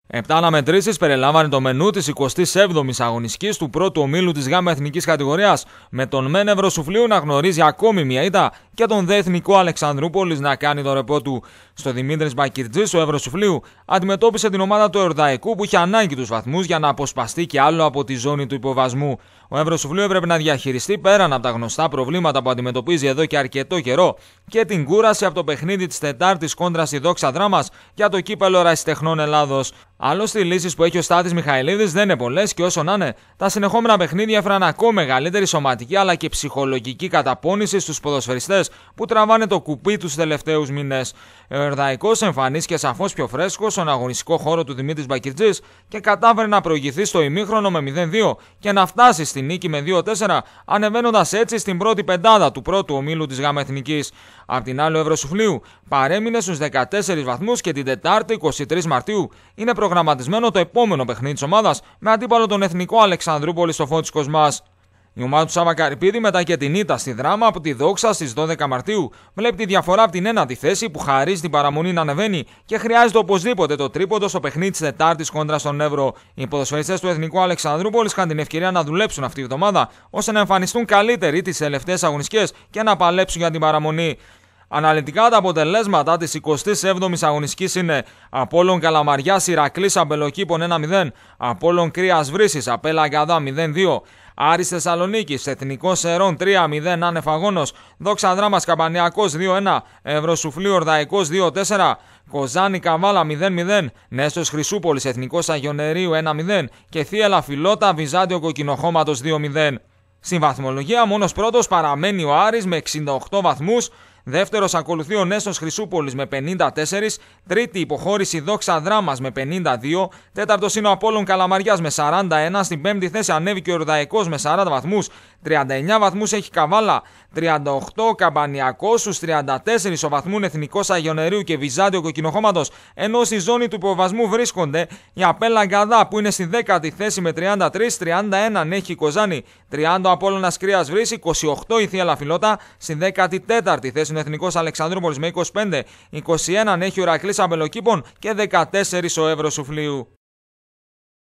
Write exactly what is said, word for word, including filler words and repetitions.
Επτά αναμετρήσεις περιλάμβανε το μενού της εικοστής έβδομης αγωνιστικής του πρώτου ομίλου της ΓΑΜΑ εθνικής κατηγορίας, με τον ΜΕΝ Ευρωσουφλίου να γνωρίζει ακόμη μια ήττα και τον ΔΕ Εθνικό Αλεξανδρούπολης να κάνει το ρεπό του. Στο Δημήτρης Μπακυρτζής, ο Ευρωσουφλίου αντιμετώπισε την ομάδα του Εορδαϊκού που είχε ανάγκη τους βαθμούς για να αποσπαστεί κι άλλο από τη ζώνη του υποβασμού. Ο Ευρωσουφλίου έπρεπε να διαχειριστεί πέραν από τα γνωστά προβλήματα που αντιμετωπίζει εδώ και αρκετό καιρό και την κούραση από το παιχνίδι της Τετάρτης κόντρα στη Δόξα Δράμας για το κύπελο Ερασιτεχνών Ελλάδος. Άλλωστε, οι λύσεις που έχει ο Στάτης Μιχαηλίδης δεν είναι πολλές και όσο να είναι, τα συνεχόμενα παιχνίδια έφεραν ακόμα μεγαλύτερη σωματική αλλά και ψυχολογική καταπώνηση στους ποδοσφαιριστές που τραβάνε το κουπί τους τελευταίους μήνες. Ο Εορδαϊκός εμφανίστηκε σαφώς πιο φρέσκος στον αγωνιστικό χώρο του Δημήτρης Μπακυρτζής και κατάφερε να προηγηθεί στο ημίχρονο με μηδέν δύο και να φτάσει στη νίκη με δύο τέσσερα, ανεβαίνοντας έτσι στην πρώτη πεντάδα του πρώτου ομίλου της ΓΑΜΑ Εθνικής. Απ' την άλλη, ο Ευρωσουφλίου παρέμεινε στους δεκατέσσερις βαθμούς και την Τετάρτη εικοστή τρίτη Μαρτίου είναι προγραμματισμένο το επόμενο παιχνίδι της ομάδας με αντίπαλο τον Εθνικό Αλεξανδρούπολη στο Φώτης Κοσμάς. Η ομάδα του Σάβα Καρυπίδη, μετά και την ήττα στη Δράμα από τη Δόξα στις δώδεκα Μαρτίου, βλέπει τη διαφορά από την ένατη θέση που χαρίζει την παραμονή να ανεβαίνει και χρειάζεται οπωσδήποτε το τρίποντο στο παιχνίδι της Τετάρτης κόντρα στον Εύρο. Οι ποδοσφαιριστές του Εθνικού Αλεξανδρούπολης είχαν την ευκαιρία να δουλέψουν αυτή τη βδομάδα ώστε να εμφανιστούν καλύτεροι τις τελευταίες αγωνιστικές και να παλέψουν για την παραμονή. Αναλυτικά τα αποτελέσματα της εικοστής έβδομης αγωνιστικής είναι Απόλλων Καλαμαριάς Ηρακλής Αμπελοκήπων ένα μηδέν, Απόλλων Κρίας Βρύσης Απέλα Αγκαδά μηδέν δύο, Άρης Θεσσαλονίκης Εθνικός Ερών τρία μηδέν άνευ αγώνος, Δόξα Δράμας Καμπανιακός δύο ένα, Ευρωσουφλίου Ορδαϊκός δύο τέσσερα, Κοζάνη Καβάλα μηδέν μηδέν, Νέστος Χρυσούπολης Εθνικός Αγιονερίου ένα μηδέν και Θίελα Φιλότα Βυζάντιο Κοκκινοχώματος δύο μηδέν. Στην βαθμολογία μόνος πρώτος παραμένει ο Άρης με εξήντα οκτώ βαθμούς. Δεύτερος ακολουθεί ο Νέστος Χρυσούπολης με πενήντα τέσσερα, τρίτη υποχώρηση Δόξα Δράμας με πενήντα δύο, τέταρτος είναι ο Απόλλων Καλαμαριάς με σαράντα ένα, στην πέμπτη θέση ανέβηκε ο Εορδαϊκός με σαράντα βαθμούς, τριάντα εννέα βαθμούς έχει Καβάλα, τριάντα οκτώ ο Καμπανιακός, στους τριάντα τέσσερα ο βαθμούν Εθνικός Αγιονερίου και Βυζάντιο Κοκκινοχώματος, ενώ στη ζώνη του υποβασμού βρίσκονται η Απέλα Αγκαδά που είναι στη δέκατη θέση με τριάντα τρία, τριάντα ένα έχει η Κοζάνη, τριάντα ο Απόλλωνας Κρίας Βρύση, είκοσι οκτώ η Θίελα Φιλότα, στη δέκατη τέταρτη θέση ο Εθνικός Αλεξανδρούπολης με είκοσι πέντε, είκοσι ένα έχει ο Ηρακλής Αμπελοκήπων και δεκατέσσερα ο Ευρωσουφλίου.